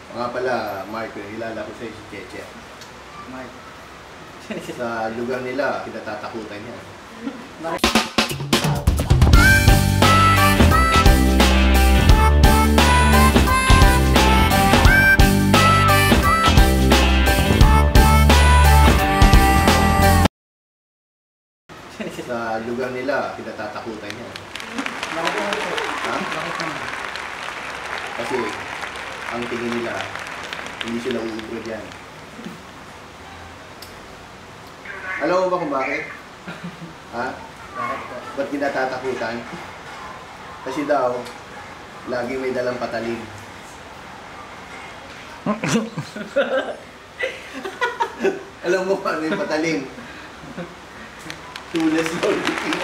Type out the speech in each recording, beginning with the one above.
Nga pala, Mark, kilala ko sa'yo si Cheche. Mark. Sa lugar nila, kinatatakutan niya. Sa lugar nila, kinatatakutan niya. Bakit naman po? Ha? Bakit naman? Kasi, ang tingin nila, hindi sila uubro dyan. Alam mo ba kung bakit? Ha? Bakit po? Ba't kinatatakutan? Kasi daw, lagi may dalang patalim. Alam mo ano yung patalim? Tulas Lord.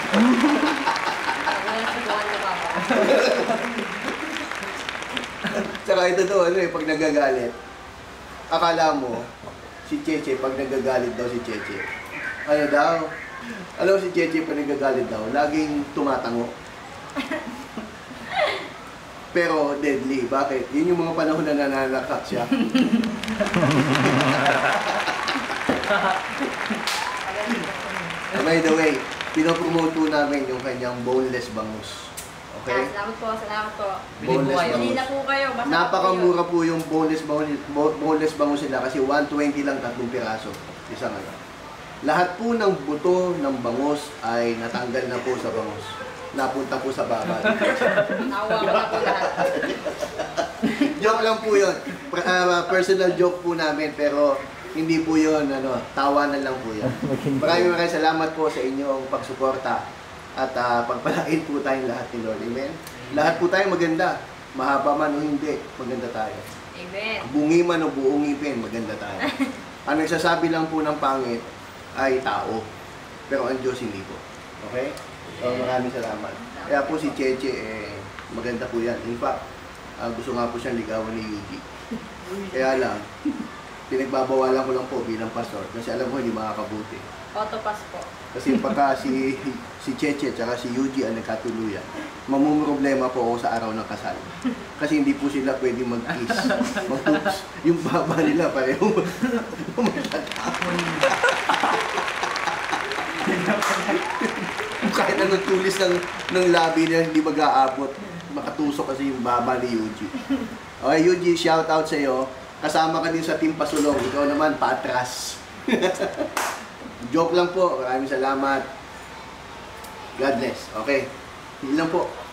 Tsaka ito to, ano eh, pag nagagalit, akala mo, si Cheche, pag nagagalit daw si Cheche, ano daw? Alam mo si Cheche, pag nagagalit daw, laging tumatango. Pero deadly. Bakit? Yun yung mga panahon na nananakak siya. By the way, pinopromote po namin yung kanyang boneless bangus. Okay? Salamat po, salamat po. Boneless Bili na bangus. po kayo. Napakamura po yung boneless bangus nila kasi 120 lang 3 piraso. Isang ano. Lahat po ng buto ng bangus ay natanggal na po sa bangus. Napunta po sa baba. Nawa ko na po lahat. Joke lang po yun. Personal joke po namin pero hindi po yun, ano, tawanan lang po yun. Maraming salamat po sa inyong pagsuporta at pagpalain po tayong lahat ni Lord. Amen? Lahat po tayo maganda. Mahaba man o hindi, maganda tayo. Amen. Bungi man o buong ngipin, maganda tayo. Ang nagsasabi lang po ng pangit ay tao. Pero ang Diyos hindi po. Okay? So maraming salamat. Kaya po si Cheche, maganda po yan. In fact, gusto nga po siyang ligawan ni Yuji. Kaya lang, pinagbabawalan ko lang po bilang pastor kasi alam ko hindi makakabuti. Autopass po. Kasi pagka si Cheche at si Yuji ang nagkatuluyan, mamumroblema po ako sa araw ng kasal. Kasi hindi po sila pwede mag-kiss. Yung baba nila pareho magtatapon. Kahit anong tulis ng labi nila hindi mag-aabot. Makatusok kasi yung baba ni Yuji. Okay, Yuji, shout out sa iyo. Kasama ka din sa Team Pasulong. Ikaw naman, patras. Joke lang po. Maraming salamat. God bless. Okay. Hindi lang po.